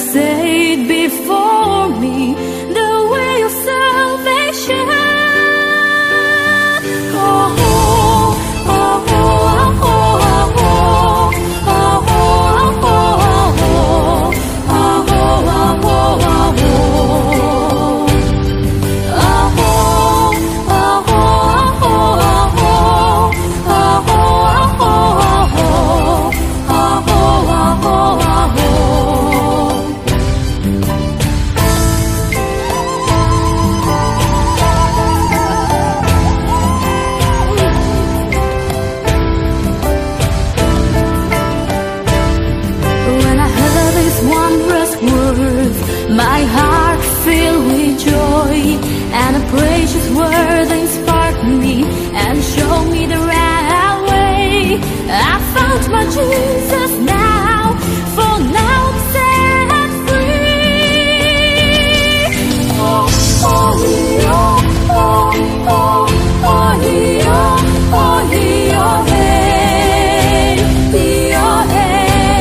say it before me, the way of salvation. Oh, oh, oh, oh, oh, oh, oh, oh, oh, oh, oh, oh, oh, my heart filled with joy, and a precious word inspired me and showed me the right way. I found my Jesus now, for now I'm set free. Oh, oh, oh, oh, oh, oh, oh, oh, hey, oh, hey.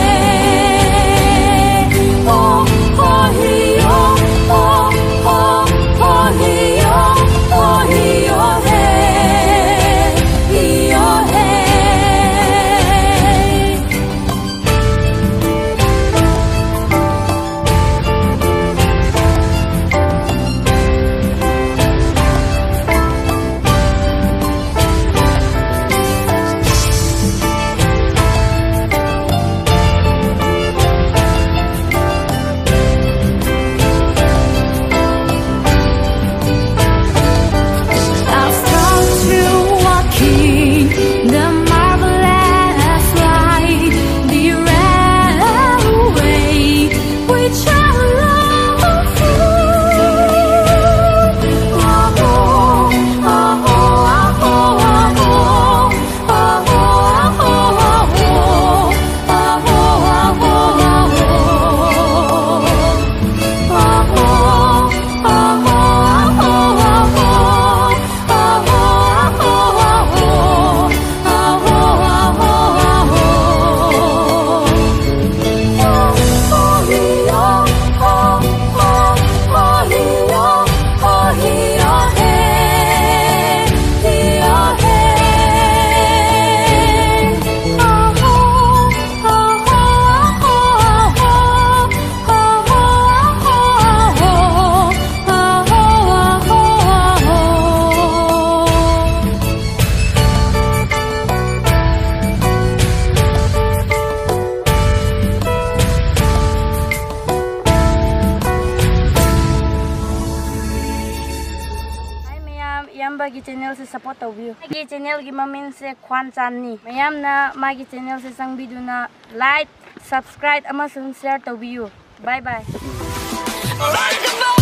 Bagi channel se support tawbiyo. Magi channel gi mamin se khwan channi. Mayam na magi channel se sang video na like, subscribe amasung share tawbiyo. Bye bye.